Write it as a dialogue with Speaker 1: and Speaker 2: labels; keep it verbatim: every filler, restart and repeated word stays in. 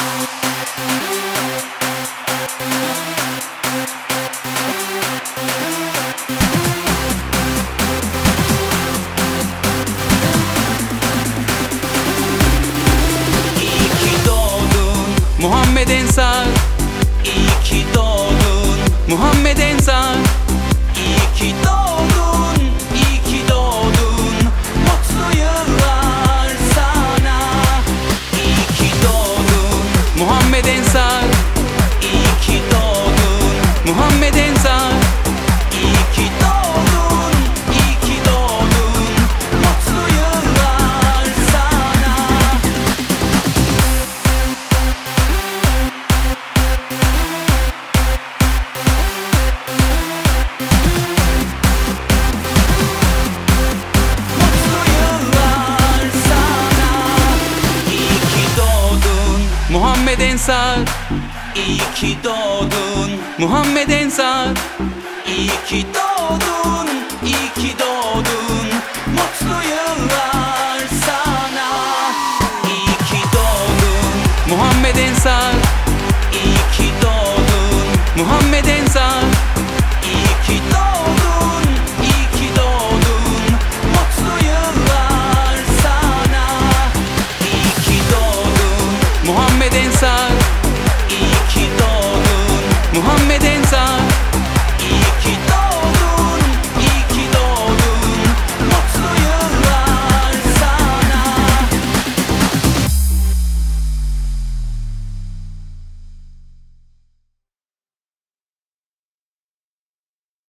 Speaker 1: Muhammed Ensar,
Speaker 2: İyi ki doğdun,
Speaker 1: Muhammed Ensar,
Speaker 2: iyi ki doğdun, iyi ki doğdun. Mutlu yıllar sana. İyi ki doğdun,
Speaker 1: Muhammed Ensar,
Speaker 2: iyi ki doğdun,
Speaker 1: Muhammed Ensar,
Speaker 2: iyi ki doğdun, iyi ki doğdun. Mutlu yıllar sana. Mutlu yıllar sana. İyi ki doğdun,
Speaker 1: Muhammed Ensar,
Speaker 2: iyi ki doğdun,
Speaker 1: Muhammed Ensar,
Speaker 2: iyi ki doğdun, iyi ki doğdun. Mutlu yıllar sana. İyi ki doğdun,
Speaker 1: Muhammed Ensar,
Speaker 2: iyi ki doğdun,
Speaker 1: Muhammed Ensar,